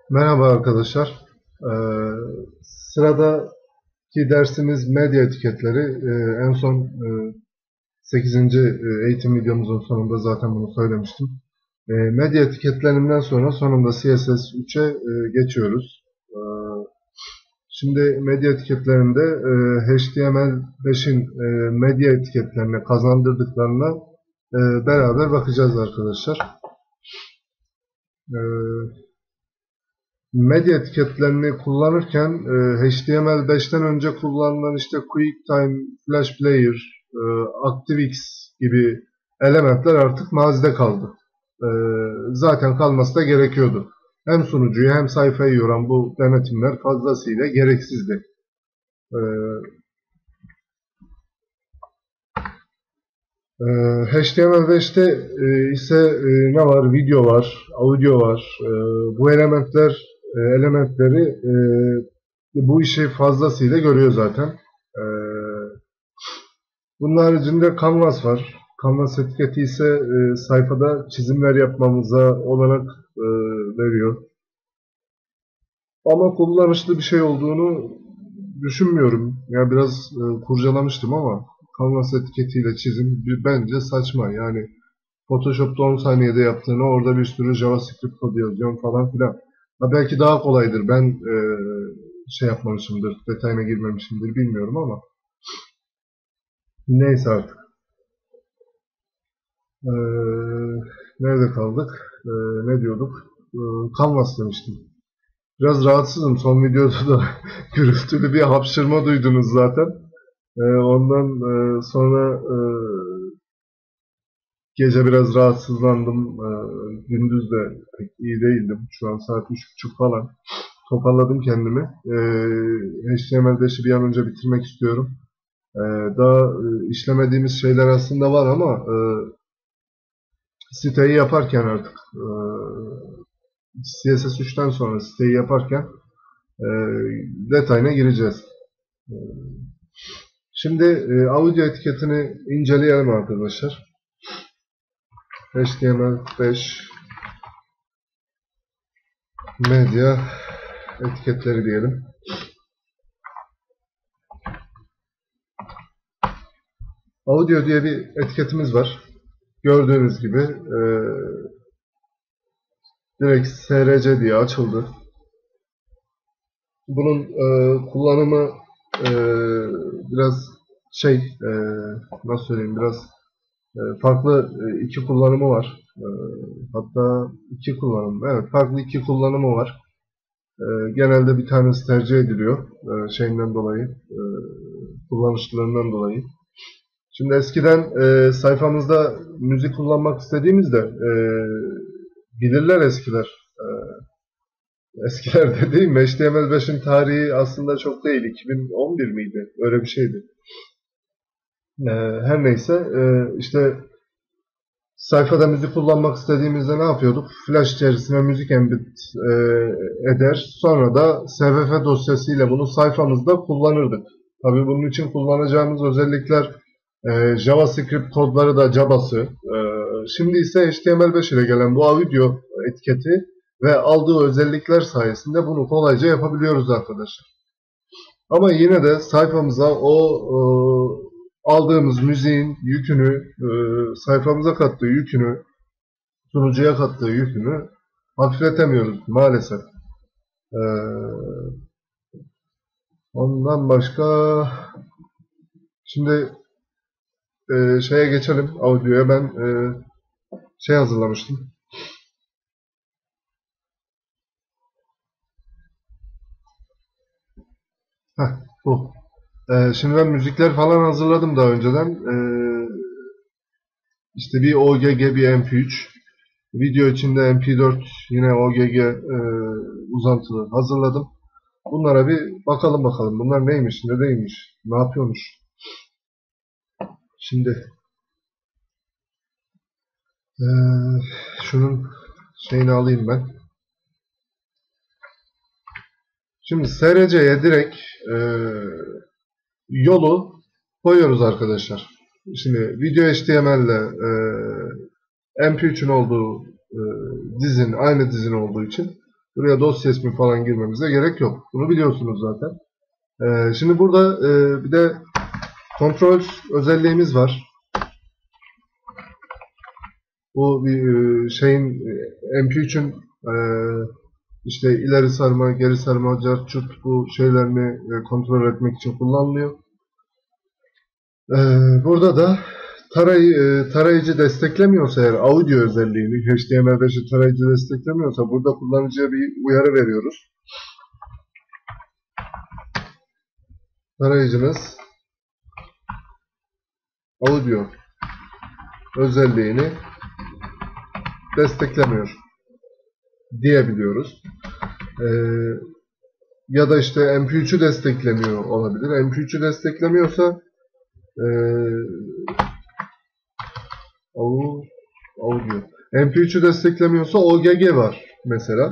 Merhaba arkadaşlar. Ee, Sıradaki dersimiz medya etiketleri. En son 8. eğitim videomuzun sonunda zaten bunu söylemiştim. Medya etiketlerinden sonra sonunda CSS 3'e geçiyoruz. Şimdi medya etiketlerinde HTML5'in medya etiketlerine kazandırdıklarına beraber bakacağız arkadaşlar. Medya etiketlerini kullanırken HTML5'ten önce kullanılan işte QuickTime, Flash Player, ActiveX gibi elementler artık mazide kaldı. Zaten kalması da gerekiyordu. Hem sunucuyu hem sayfayı yoran bu denetimler fazlasıyla gereksizdi. E, HTML5'te ise ne var? Video var, audio var. Bu elementleri bu işi fazlasıyla görüyor zaten. E, Bunun haricinde Canvas var. Canvas etiketi ise sayfada çizimler yapmamıza olanak veriyor. Ama kullanışlı bir şey olduğunu düşünmüyorum. Ya biraz kurcalamıştım ama Canvas etiketiyle çizim bence saçma. Yani Photoshop'ta 10 saniyede yaptığını orada bir sürü JavaScript kodu yazıyorum falan filan. Ha belki daha kolaydır. Ben şey yapmamışımdır, detayına girmemişimdir bilmiyorum ama neyse artık. Nerede kaldık? Ne diyorduk? Canvas demiştim. Biraz rahatsızım. Son videoda da gürültülü bir hapşırma duydunuz zaten. Ondan sonra gece biraz rahatsızlandım. Gündüz de pek iyi değildim. Şu an saat 3:30 falan. Toparladım kendimi. HTML5'i bir an önce bitirmek istiyorum. Daha işlemediğimiz şeyler aslında var ama siteyi yaparken artık CSS 3'ten sonra siteyi yaparken e, detayına gireceğiz. Şimdi audio etiketini inceleyelim arkadaşlar. HTML5 medya etiketleri diyelim. Audio diye bir etiketimiz var. Gördüğünüz gibi direkt SRC diye açıldı. Bunun kullanımı e, biraz nasıl söyleyeyim, biraz farklı iki kullanımı var. Hatta iki kullanım, evet, farklı iki kullanımı var. Genelde bir tanesi tercih ediliyor şeyinden dolayı, kullanışlarından dolayı. Şimdi eskiden sayfamızda müzik kullanmak istediğimizde bilirler eskiler. E, Eskiler dediğim HTML5'in tarihi aslında çok değil. 2011 miydi? Öyle bir şeydi. Her neyse işte sayfada müzik kullanmak istediğimizde ne yapıyorduk? Flash içerisine müzik embed eder. Sonra da SVF dosyasıyla bunu sayfamızda kullanırdık. Tabii bunun için kullanacağımız özellikler JavaScript kodları da cabası. Şimdi ise HTML5 ile gelen bu audio etiketi ve aldığı özellikler sayesinde bunu kolayca yapabiliyoruz arkadaşlar. Ama yine de sayfamıza o aldığımız müziğin yükünü, sayfamıza kattığı yükünü, sunucuya kattığı yükünü hafifletemiyoruz maalesef. E, Ondan başka şimdi şeye geçelim, audioya. Ben şey hazırlamıştım. Heh, bu. Şimdi ben müzikler falan hazırladım daha önceden. İşte bir OGG, bir MP3. Video içinde MP4, yine OGG uzantılı hazırladım. Bunlara bir bakalım. Bunlar neymiş, ne değilmiş, ne yapıyormuş. Şimdi şunun şeyini alayım ben. Şimdi SRC'ye direkt yolu koyuyoruz arkadaşlar. Şimdi video HTML ile MP3'ün olduğu aynı dizin olduğu için Buraya dosya ismi falan girmemize gerek yok. Bunu biliyorsunuz zaten. Şimdi burada bir de kontrol özelliğimiz var. Bu bir şeyin MP3'ün işte ileri sarma, geri sarma, cart curt bu şeylerini kontrol etmek için kullanılıyor. Burada da tarayıcı desteklemiyorsa eğer audio özelliğini, HTML5'i tarayıcı desteklemiyorsa burada kullanıcıya bir uyarı veriyoruz. Tarayıcınız audio özelliğini desteklemiyor diyebiliyoruz. Ya da işte MP3'ü desteklemiyor olabilir. MP3'ü desteklemiyorsa audio. MP3'ü desteklemiyorsa OGG var mesela.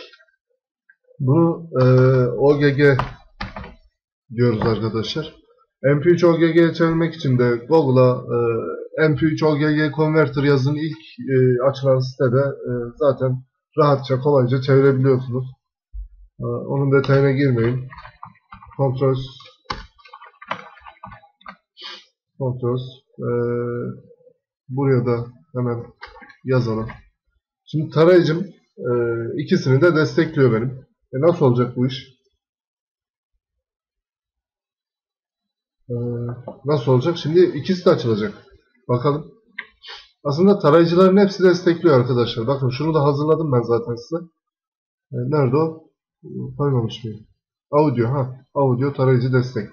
Bunu OGG diyoruz arkadaşlar. MP3 OGG'ye çevirmek için de Google'a MP3 OGG Converter yazın, ilk açılan sitede zaten rahatça, kolayca çevirebiliyorsunuz. Onun detayına girmeyin. Controls buraya da hemen yazalım. Şimdi tarayıcım ikisini de destekliyor benim. Nasıl olacak bu iş? Nasıl olacak? Şimdi ikisi de açılacak. Bakalım. Aslında tarayıcıların hepsi destekliyor arkadaşlar. Bakın şunu da hazırladım ben zaten size. Nerede o? Koymamış mıyım? Audio. Audio tarayıcı destek.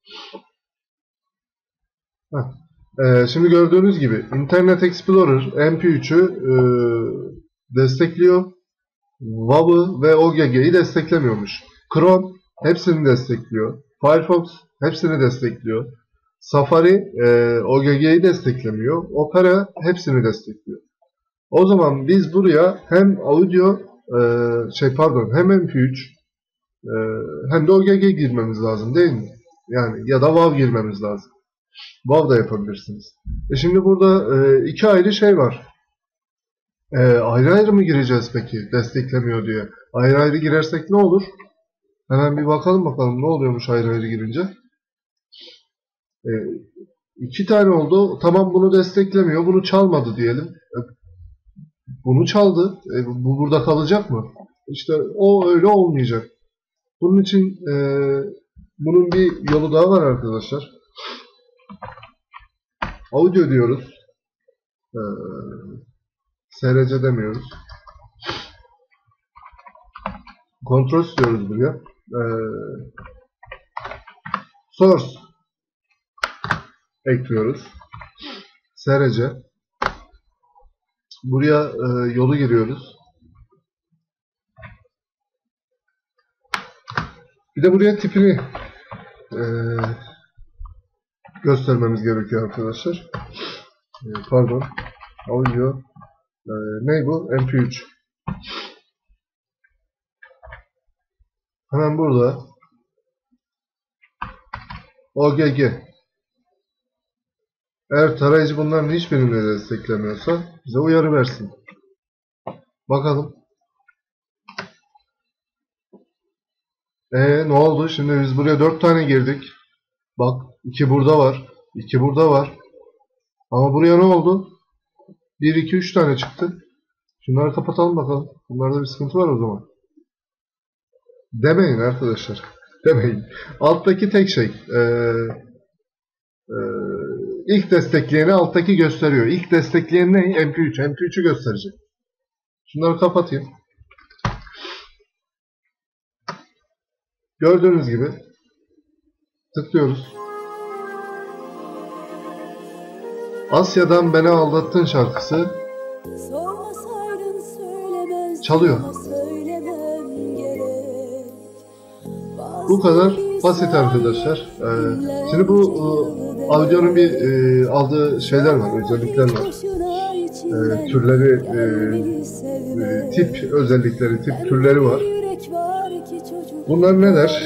Şimdi gördüğünüz gibi Internet Explorer MP3'ü destekliyor. WAV'ı ve OGG'yi desteklemiyormuş. Chrome hepsini destekliyor. Firefox hepsini destekliyor. Safari OGG'yi desteklemiyor. Opera hepsini destekliyor. O zaman biz buraya hem audio hem MP3 hem de OGG girmemiz lazım değil mi? Yani ya da WAV girmemiz lazım. WAV da yapabilirsiniz. Şimdi burada iki ayrı şey var. Ayrı ayrı mı gireceğiz peki? Desteklemiyor diye. Ayrı ayrı girersek ne olur? Hemen bir bakalım ne oluyormuş ayrı ayrı girince. İki tane oldu. Tamam, bunu desteklemiyor. Bunu çalmadı diyelim. Bunu çaldı. Bu burada kalacak mı? İşte o öyle olmayacak. Bunun için bunun bir yolu daha var arkadaşlar. Audio diyoruz. SRC demiyoruz. Kontrol diyoruz buraya. Source ekliyoruz. SRC. Buraya yolu giriyoruz. Bir de buraya tipini göstermemiz gerekiyor arkadaşlar. Pardon. Audio. Ne bu? MP3. Hemen burada OGG. Eğer tarayıcı bunların hiçbirini desteklemiyorsa bize uyarı versin. Bakalım. Ne oldu? Şimdi biz buraya 4 tane girdik. Bak, 2 burada var. 2 burada var. Ama buraya ne oldu? 1, 2, 3 tane çıktı. Şunları kapatalım bakalım. Bunlarda bir sıkıntı var o zaman. Demeyin arkadaşlar. Demeyin. Alttaki tek şey. İlk destekleyeni alttaki gösteriyor. İlk destekleyen ne? MP3. MP3'ü gösterecek. Şunları kapatayım. Gördüğünüz gibi tıklıyoruz. Asya'dan Beni Aldattın şarkısı çalıyor. Bu kadar basit arkadaşlar. Şimdi bu audio'nun bir aldığı şeyler var, özellikler var. Türleri, tip özellikleri, tip türleri var. Bunlar neler?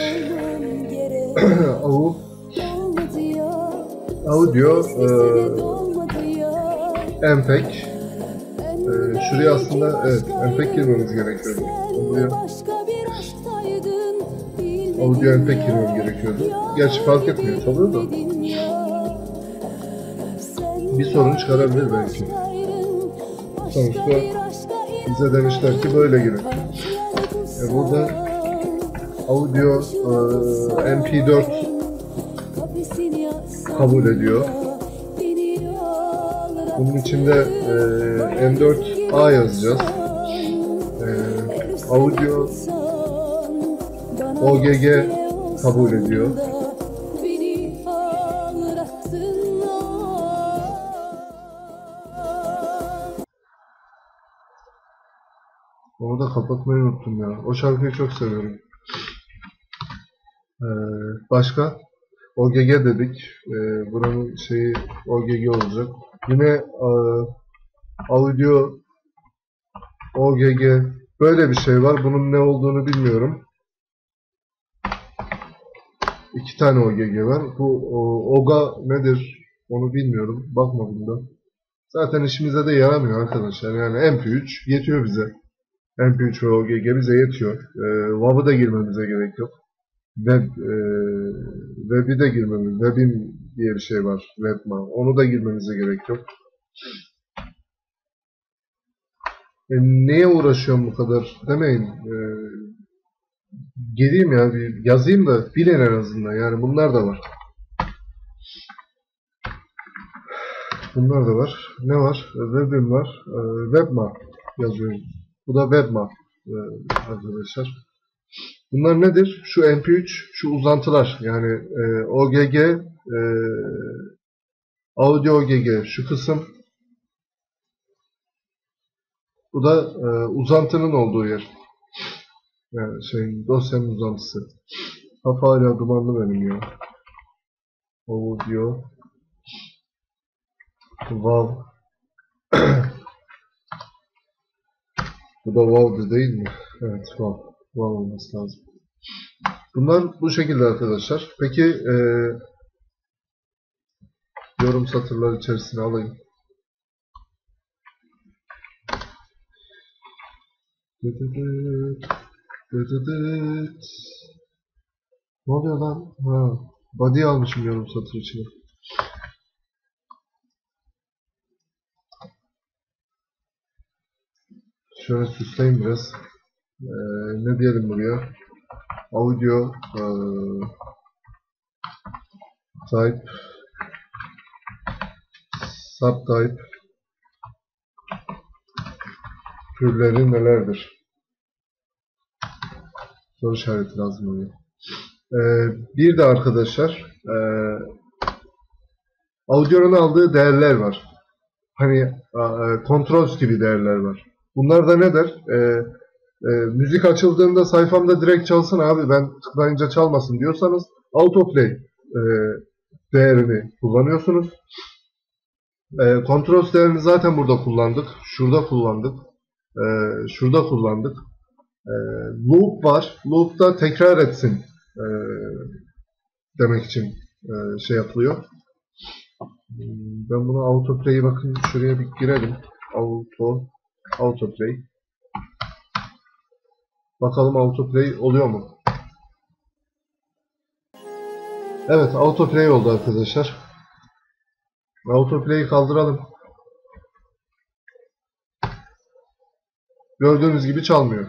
Audio, MPEG, şuraya aslında evet MPEG girmemiz gerekiyordu. Buraya audio MPEG girmem gerekiyordu. Gerçi fark etmiyor, çalıyor da. Bir sorun çıkarabilir belki. Sonuçta bize demişler ki böyle girin. Burada audio MP4 kabul ediyor. Bunun içinde M4A yazacağız. Audio OGG kabul ediyor. Onu da kapatmayı unuttum ya. O şarkıyı çok seviyorum. Başka? OGG dedik. Buranın şeyi OGG olacak. Yine audio OGG böyle bir şey var. Bunun ne olduğunu bilmiyorum. 2 tane OGG var. Bu OGA nedir? Onu bilmiyorum. Bakmadım da. Zaten işimize de yaramıyor arkadaşlar. Yani MP3 yetiyor bize. MP3 ve OGG bize yetiyor. WAV'ı da girmemize gerek yok. Web'i de girmemiz, Web'in diye bir şey var. Webma. Onu da girmemize gerek yok. Neye uğraşıyorum bu kadar demeyin. Geleyim ya bir yazayım da bilin en azından. Yani bunlar da var. Bunlar da var. Ne var? Web'im var. Webma yazıyorum. Bu da Webma arkadaşlar. Bunlar nedir? Şu MP3, şu uzantılar. Yani OGG, Audio OGG şu kısım. Bu da uzantının olduğu yer. Yani dosyanın uzantısı. Kafa hala dumanlı benim ya. Audio WAV. Bu da WAV'dı değil mi? Evet, WAV. WAV olması lazım. Bunlar bu şekilde arkadaşlar. Peki yorum satırları içerisine alayım. Ne oluyor lan? Ha, body almışım yorum satır içine. Şöyle süsleyeyim biraz. Ne diyelim buraya? Audio type subtype türleri nelerdir? Soru işareti lazım oluyor. Bir de arkadaşlar audio'nun aldığı değerler var. Hani controls gibi değerler var. Bunlar da ne der? Müzik açıldığında sayfamda direkt çalsın abi ben tıklayınca çalmasın diyorsanız autoplay değerini kullanıyorsunuz. Controls değerini zaten burada kullandık. Şurada kullandık. Şurada kullandık. Loop var. Loop'ta tekrar etsin demek için şey yapılıyor. Ben buna autoplay'i bakın şuraya bir girelim. Autoplay. Bakalım autoplay oluyor mu? Evet, autoplay oldu arkadaşlar. Autoplay'i kaldıralım. Gördüğünüz gibi çalmıyor.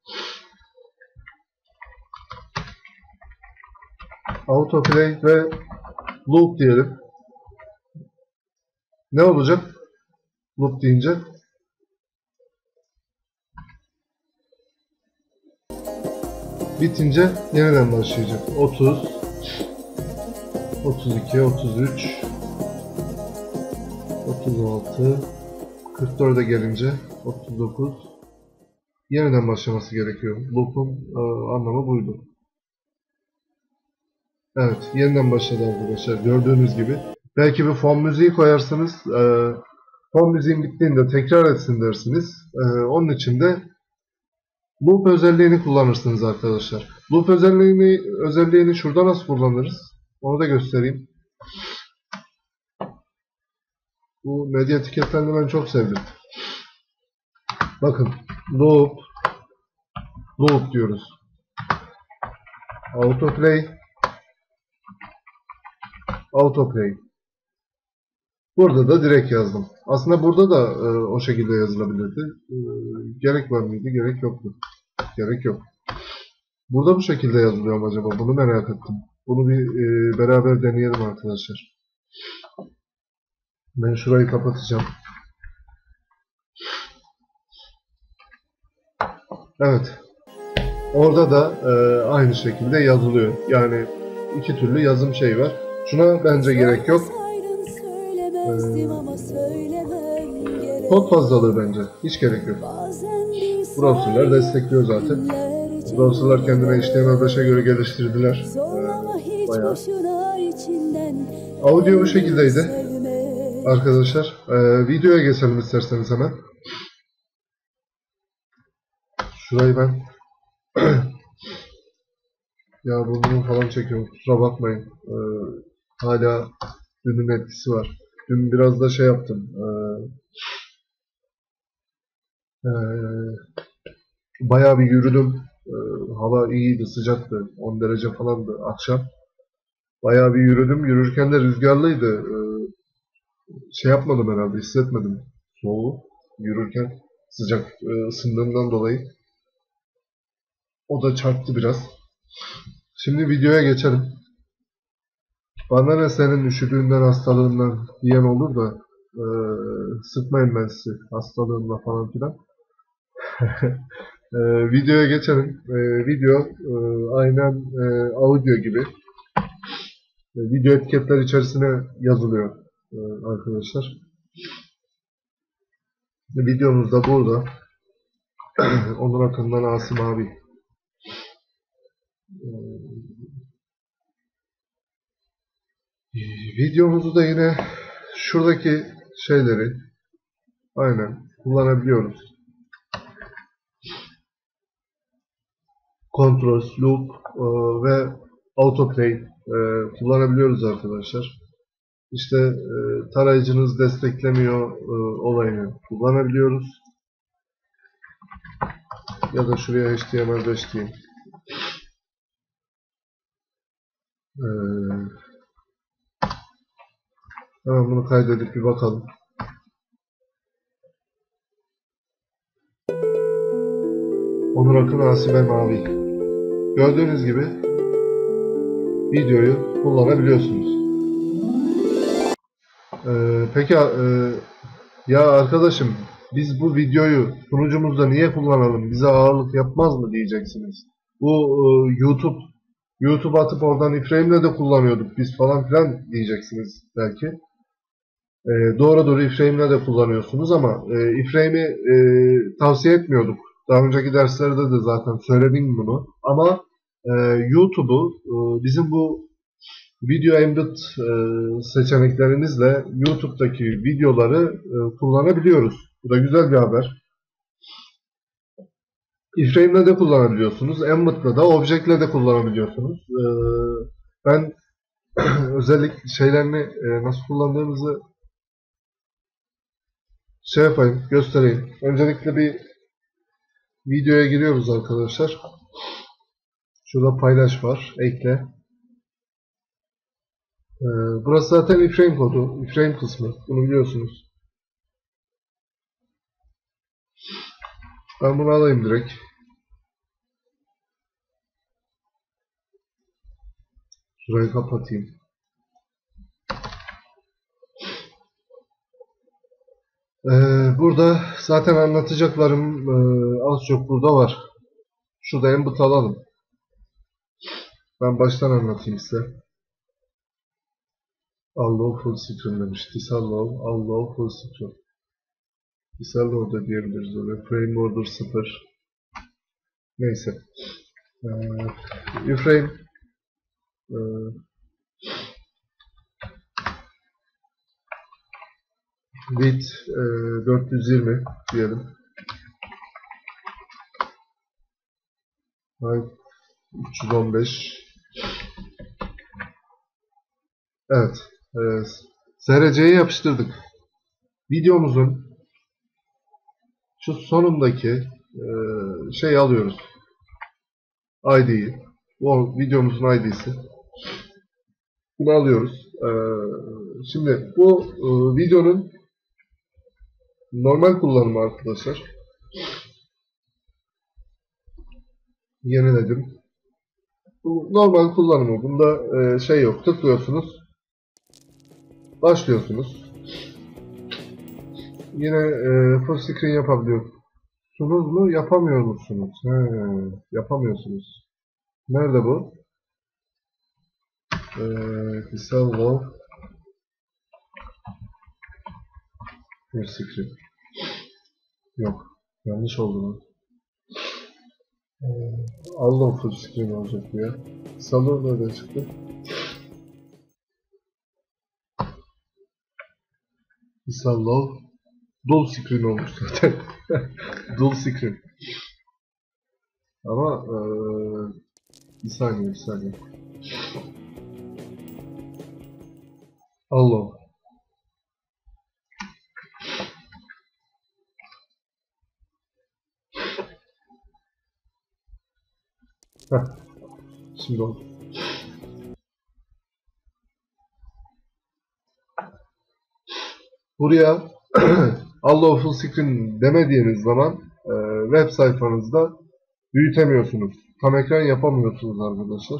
Autoplay ve loop diyelim. Ne olacak? Loop deyince. Bitince yeniden başlayacak. 30 32 33 36 44'e gelince 39 yeniden başlaması gerekiyor. Loop'un anlamı buydu. Evet, yeniden başladı arkadaşlar. Gördüğünüz gibi. Belki bir fon müziği koyarsınız. Fon müziğin bittiğinde tekrar etsin dersiniz. Onun için de loop özelliğini kullanırsınız arkadaşlar. Loop özelliğini şurada nasıl kullanırız? Onu da göstereyim. Bu medya etiketlerini ben çok sevdim. Bakın loop diyoruz. Autoplay. Burada da direkt yazdım. Aslında burada da o şekilde yazılabilirdi. Gerek var mıydı? Gerek yoktu. Gerek yok. Burada bu şekilde yazılıyor mu acaba? Bunu merak ettim. Bunu bir beraber deneyelim arkadaşlar. Ben şurayı kapatacağım. Evet. Orada da aynı şekilde yazılıyor. Yani iki türlü yazım şey var. Şuna bence gerek yok. Kod fazlalığı bence. Hiç gerek yok. Browser'lar destekliyor zaten. Browser'lar kendine HTML5'e göre geliştirdiler. Bayağı. Audio bu şekildeydi. Arkadaşlar. Videoya geçelim isterseniz hemen. Şurayı ben ya burnumu falan çekiyorum. Kusura bakmayın. Hala dünün etkisi var. Dün biraz da şey yaptım. Bayağı bir yürüdüm. Hava iyiydi, sıcaktı. 10 derece falandı akşam. Bayağı bir yürüdüm. Yürürken de rüzgarlıydı. Şey yapmadım herhalde, hissetmedim soğuğu. Yürürken sıcak ısındığımdan dolayı. O da çarptı biraz. Şimdi videoya geçelim. Bana ne senin üşüdüğünden, hastalığından diyen olur da sıkmayın ben sizi hastalığımla falan filan. Videoya geçelim. Video aynen audio gibi. Video etiketler içerisine yazılıyor arkadaşlar. Videomuz da burada. Onur Akın'dan Asim abi. Videomuzu da yine şuradaki şeyleri aynen kullanabiliyoruz. Control, loop ve autoplay kullanabiliyoruz arkadaşlar. İşte tarayıcınız desteklemiyor olayını kullanabiliyoruz. Ya da şuraya HTML5 diyeyim. Hemen bunu kaydedip bir bakalım. Onur Akın Asibe Mavi. Gördüğünüz gibi videoyu kullanabiliyorsunuz. Peki ya arkadaşım biz bu videoyu sunucumuzda niye kullanalım? Bize ağırlık yapmaz mı diyeceksiniz. Bu YouTube atıp oradan iframe'le de kullanıyorduk biz falan filan diyeceksiniz belki. Doğru iframe'le de kullanıyorsunuz ama iframe'i tavsiye etmiyorduk. Daha önceki derslerde de zaten söyledim bunu. Ama YouTube'u bizim bu video embed seçeneklerimizle YouTube'daki videoları kullanabiliyoruz. Bu da güzel bir haber. Iframe'le de kullanabiliyorsunuz. Embed'le de, Object'le de kullanabiliyorsunuz. Ben özellikle şeylerini nasıl kullandığımızı şey yapayım, göstereyim. Öncelikle bir videoya giriyoruz arkadaşlar. Şurada paylaş var, ekle. Burası zaten iframe kodu, iframe kısmı. Bunu biliyorsunuz. Ben bunu alayım direkt. Şurayı kapatayım. Burada zaten anlatacaklarım az çok burada var. Şurada embed alalım. Ben baştan anlatayım size. Allow full screen demiş. Allow full screen. Disallow da diyebiliriz öyle. Frame order 0. Neyse. Iframe width 420 diyelim. Height 315. Evet. SRC'ye yapıştırdık. Videomuzun şu sonundaki şey alıyoruz. ID'yi. O videomuzun ID'si. Bunu alıyoruz. Şimdi bu videonun normal kullanımı arkadaşlar. Yeniledim. Bu normal kullanımı. Bunda şey yok. Tıklıyorsunuz. Başlıyorsunuz. Yine full screen yapabiliyorsunuz mu? Yapamıyor musunuz? Yapamıyorsunuz. Nerede bu? Disallow full screen. Yok. Yanlış oldu mu? Allow full screen olacak bu ya. Disallow nerede çıktı? Disallow dual screen olmuş zaten. Dual screen. Ama bir saniye. Allow. Heh, şimdi oldu. Buraya Allow full screen demediğiniz zaman web sayfanızda büyütemiyorsunuz. Tam ekran yapamıyorsunuz arkadaşlar.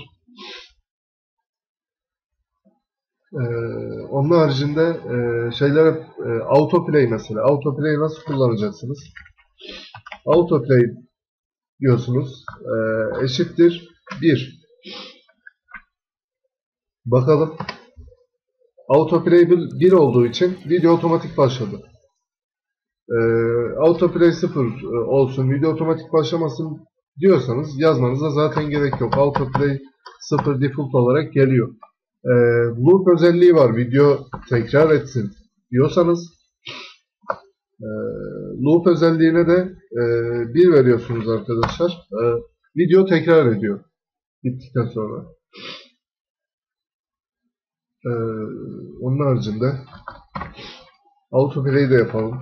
Onun haricinde şeyler autoplay mesela. Autoplay'i nasıl kullanacaksınız? Autoplay diyorsunuz. Eşittir 1. Bakalım. Autoplay 1 olduğu için video otomatik başladı. Autoplay 0 olsun, video otomatik başlamasın diyorsanız yazmanıza zaten gerek yok. Autoplay 0 default olarak geliyor. Loop özelliği var. Video tekrar etsin diyorsanız loop özelliğine de 1 veriyorsunuz arkadaşlar. Video tekrar ediyor bittikten sonra. Onun haricinde autoplay de yapalım.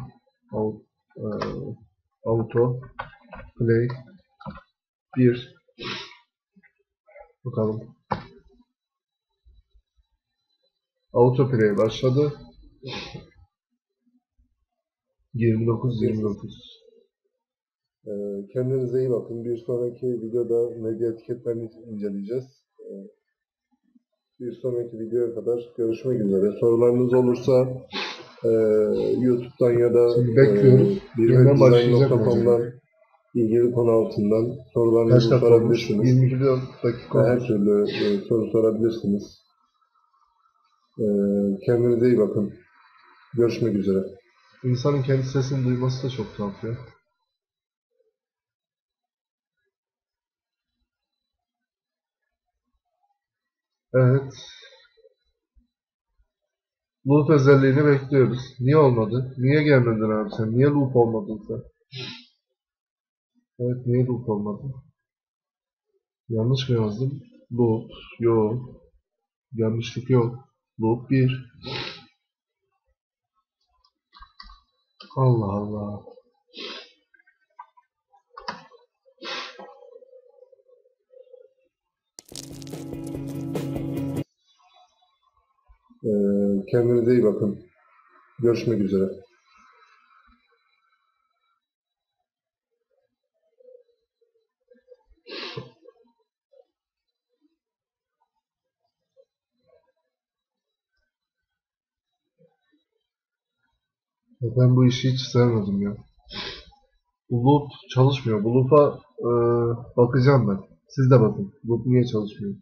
Auto play 1 bakalım. Autoplay başladı. 29. Kendinize iyi bakın. Bir sonraki videoda medya etiketlerini inceleyeceğiz. Bir sonraki videoya kadar görüşmek üzere. Sorularınız olursa YouTube'dan ya da birmendesign.com'dan ilgili konu altından sorularınızı sorabilirsiniz. 24 dakika. Her türlü soru sorabilirsiniz. Kendinize iyi bakın. Görüşmek üzere. İnsanın kendi sesini duyması da çok tuhaf ya. Evet. Loop özelliğini bekliyoruz. Niye olmadı? Niye gelmedin abi sen? Niye loop olmadın sen? Evet, niye loop olmadı? Yanlış mı yazdım? Loop. Yok. Yanlışlık yok. Loop 1. Allah Allah. Kendinize iyi bakın. Görüşmek üzere. Ben bu işi hiç sevmedim ya. Bu loop çalışmıyor. Bu loop'a bakacağım ben. Siz de bakın. Loop niye çalışmıyor?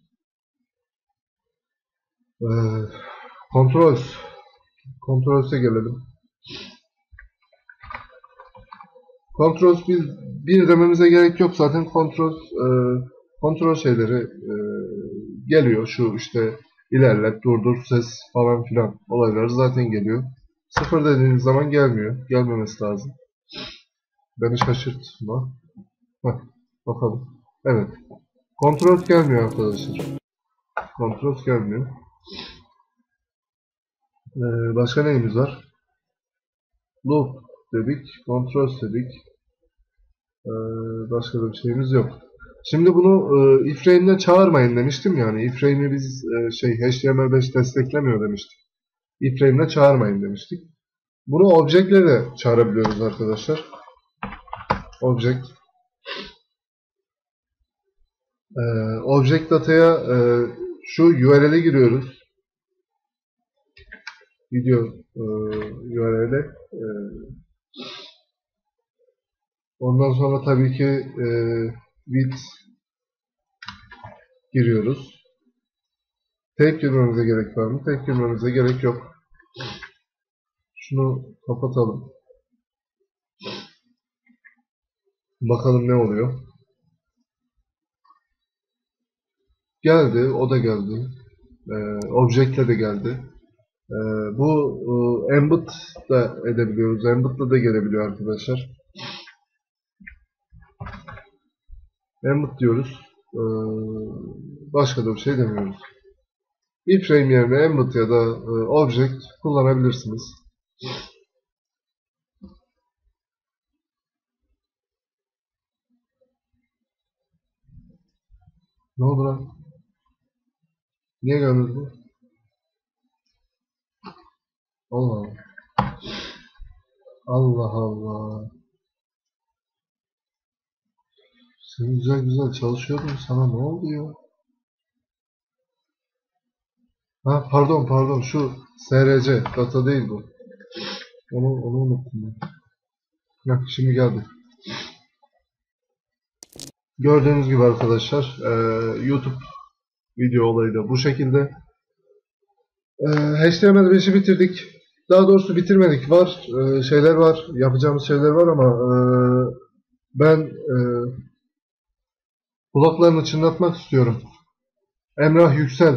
Controls. Controls'e gelelim. Controls bir dememize gerek yok. Zaten kontrol şeyleri geliyor. Şu işte ilerlet, durdur, ses falan filan olayları zaten geliyor. Sıfır dediğiniz zaman gelmiyor. Gelmemesi lazım. Beni şaşırtma. Heh, bakalım. Evet. Kontrol gelmiyor arkadaşlar. Kontrol gelmiyor. Başka neyimiz var? Loop dedik. Kontrol dedik. Başka da bir şeyimiz yok. Şimdi bunu iframe'den çağırmayın demiştim yani. Iframe'i biz HTML5 desteklemiyor demiştik. Iframe'den çağırmayın demiştik. Bunu object ile de çağırabiliyoruz arkadaşlar. Object. Object data'ya şu URL'e giriyoruz. Video URL'e. Ondan sonra tabii ki with giriyoruz. Tek girmemize gerek var mı? Tek girmemize gerek yok. Şunu kapatalım. Bakalım ne oluyor. Geldi. O da geldi. Object'le de geldi. Bu embed da edebiliyoruz. Embed'la da gelebiliyor arkadaşlar. Embed diyoruz. Başka da bir şey demiyoruz. Iframe yerine embed ya da object kullanabilirsiniz. Ne oldu lan? Niye gelmedi bu? Allah Allah. Allah Allah. Sen güzel güzel çalışıyordun. Sana ne oldu ya? Ha pardon şu SRC data değil bu. Onu unuttum ben. Heh, şimdi geldi. Gördüğünüz gibi arkadaşlar YouTube video olayı da bu şekilde. HTML5'i bitirdik. Daha doğrusu bitirmedik. Var şeyler var. Yapacağımız şeyler var ama ben kulaklarını çınlatmak istiyorum. Emrah Yüksel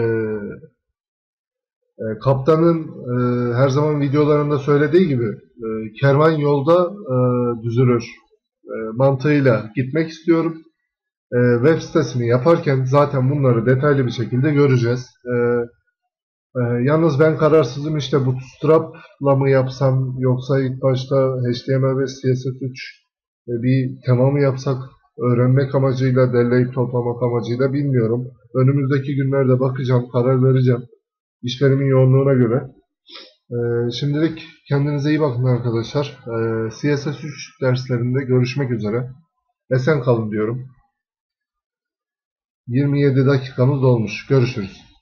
kaptanın her zaman videolarında söylediği gibi kervan yolda düzülür mantığıyla gitmek istiyorum. Web sitesini yaparken zaten bunları detaylı bir şekilde göreceğiz. Yalnız ben kararsızım, işte Bootstrap'la mı yapsam yoksa ilk başta HTML ve CSS3 bir tema mı yapsak, öğrenmek amacıyla, derleyip toplamak amacıyla bilmiyorum. Önümüzdeki günlerde bakacağım, karar vereceğim işlerimin yoğunluğuna göre. Şimdilik kendinize iyi bakın arkadaşlar. CSS3 derslerinde görüşmek üzere. Esen kalın diyorum. 27 dakikamız olmuş. Görüşürüz.